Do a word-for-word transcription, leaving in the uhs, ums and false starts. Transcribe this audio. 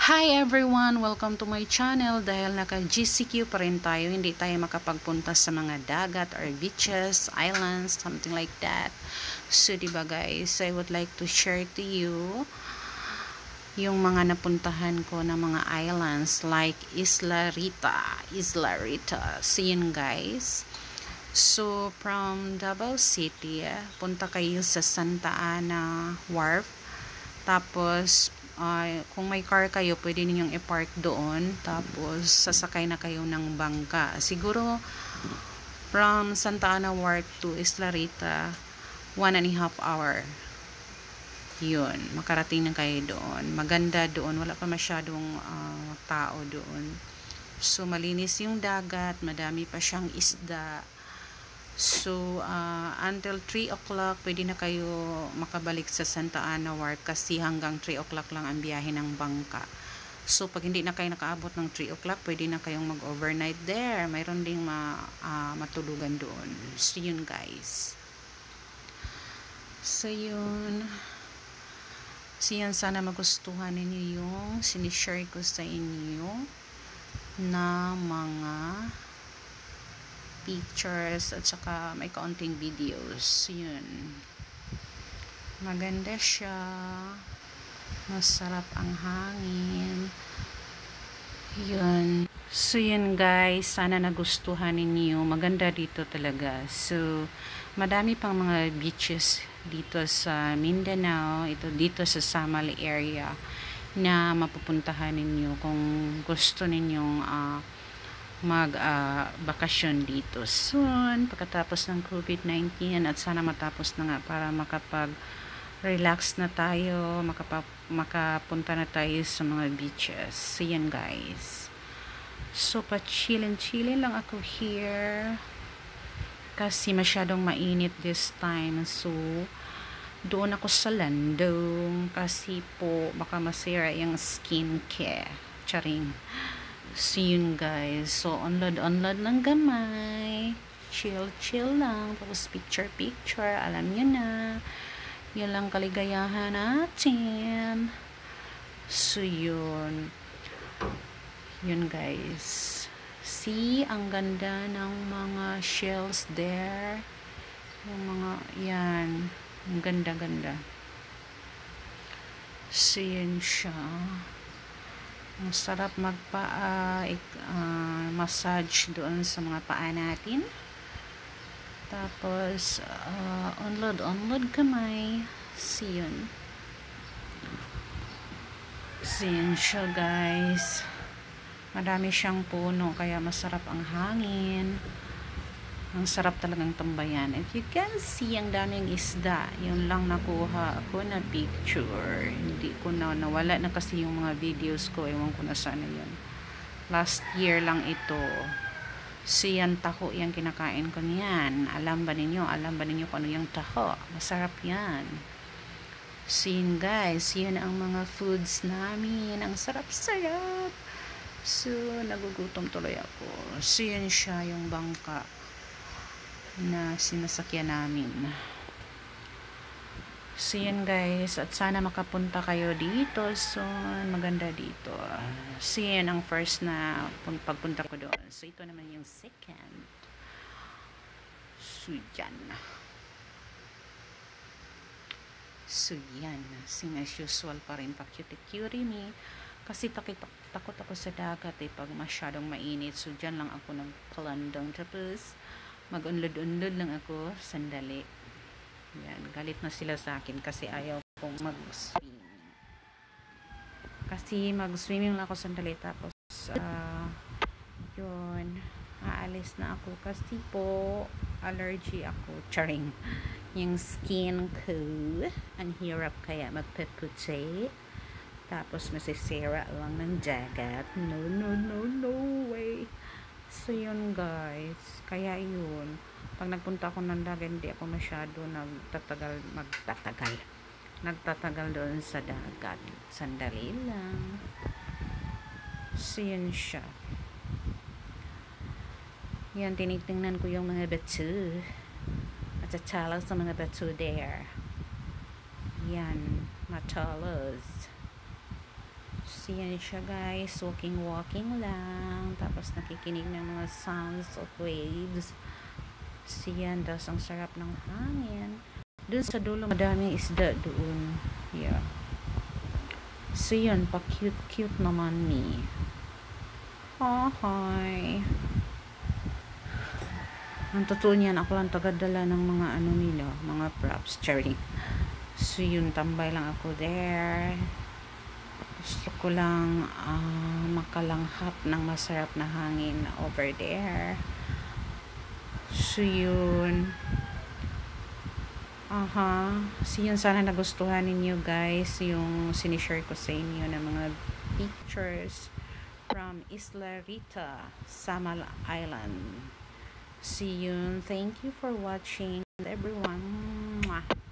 Hi everyone! Welcome to my channel. Dahil naka-G C Q pa rin tayo, hindi tayo makapagpunta sa mga dagat or beaches, islands, something like that. So, diba guys, I would like to share to you yung mga napuntahan ko na mga islands like Isla Rita. Isla Rita. So, yun guys. So, from Davao City, punta kayo sa Santa Ana Wharf. Tapos, Uh, kung may car kayo, pwede ninyong i-park doon. Tapos, sasakay na kayo ng bangka. Siguro, from Santa Ana Wharf to Isla Rita, one and a half hour. Yun. Makarating na kayo doon. Maganda doon. Wala pa masyadong uh, tao doon. So, malinis yung dagat. Madami pa siyang isda. So, uh, until three o'clock, pwede na kayo makabalik sa Santa Ana Wharf kasi hanggang three o'clock lang ang biyahe ng bangka. So, pag hindi na kayo nakaabot ng three o'clock, pwede na kayong mag-overnight there. Mayroon ding ma, uh, matulugan doon. So, yun guys. So, yun. So, yun. Sana magustuhan ninyo yung sinishare ko sa inyo na mga pictures at saka may kaunting videos. Yun. Maganda siya. Masarap ang hangin. Yun. So, yun guys. Sana nagustuhan ninyo. Maganda dito talaga. So, madami pang mga beaches dito sa Mindanao. Ito dito sa Samal area na mapupuntahan ninyo kung gusto ninyong uh, mag uh, bakasyon dito soon pagkatapos ng COVID nineteen at sana matapos na nga para makapag relax na tayo, makapag, makapunta na tayo sa mga beaches. So yan guys, so pa chillin chillin lang ako here kasi masyadong mainit this time. So doon ako sa landong kasi po baka masira yung skin care. Charing. So yun guys, so unload-unload lang gamay, chill-chill lang, tapos picture-picture, alam nyo na, yun lang kaligayahan natin. So yun, yun guys, see, ang ganda ng mga shells there, yung mga, yan, ang ganda-ganda. So yun siya. Ang sarap magpa uh, uh, massage doon sa mga paa natin. Tapos uh, unload unload kamay. Siyon. Siyon siya guys. Madami siyang puno kaya masarap ang hangin. Ang sarap talagang tambayan. If you can see, ang daming isda. Yun lang nakuha ako na picture. Hindi ko na, nawala na kasi yung mga videos ko. Ewan ko na sana yun. Last year lang ito. So yan, taho yan kinakain ko niyan. Alam ba ninyo? Alam ba ninyo kung ano yung taho? Masarap yan. So yun guys, yun ang mga foods namin. Ang sarap-sarap. So, nagugutom tuloy ako. So yun siya yung bangka na sinasakyan namin. So yun guys, at sana makapunta kayo dito. So maganda dito. So yun ang first na pagpunta ko doon. So ito naman yung second. So yan. So yan. Sing as usual pa rin, pa-cutie-cutie me. Kasi takot, takot ako sa dagat eh pag masyadong mainit. So dyan lang ako nagpalandong. Tapos mag-unlod-unlod lang ako sandali. Yan, galit na sila sa akin kasi ayaw kong mag-swimming. Kasi mag-swimming lang ako sandali tapos uh, yun, aalis na ako kasi po allergy ako. Charing. Yung skin ko ang hirap kaya magpaputi. Tapos masisira lang ng dagat. No, no, no, no way. So yun guys, kaya yun, pag nagpunta ako ng dagat hindi ako masyado nagtatagal, magtatagal nagtatagal doon sa dagat, sandali lang. So yun siya. Yan, tinitingnan ko yung mga bato at tatala sa mga bato there. Yan, matalas. So, yan siya guys. Walking-walking lang. Tapos, nakikinig ng mga sounds of waves. So, yan. Tapos, ang sarap ng hangin. Doon sa dulo, madaming isda doon. Yeah. So, yan. Pa-cute-cute naman ni. Oh, hi. Ang totoo niyan, ako lang tagadala ng mga ano nila, mga props. Cherry. So, yun. Tambay lang ako there. Gusto ko lang uh, makalanghap ng masarap na hangin over there. So, yun. Aha. So, yun. Sana nagustuhan ninyo guys yung sinishare ko sa inyo ng mga pictures from Isla Rita, Samal Island. See you. Thank you for watching everyone. Mwah.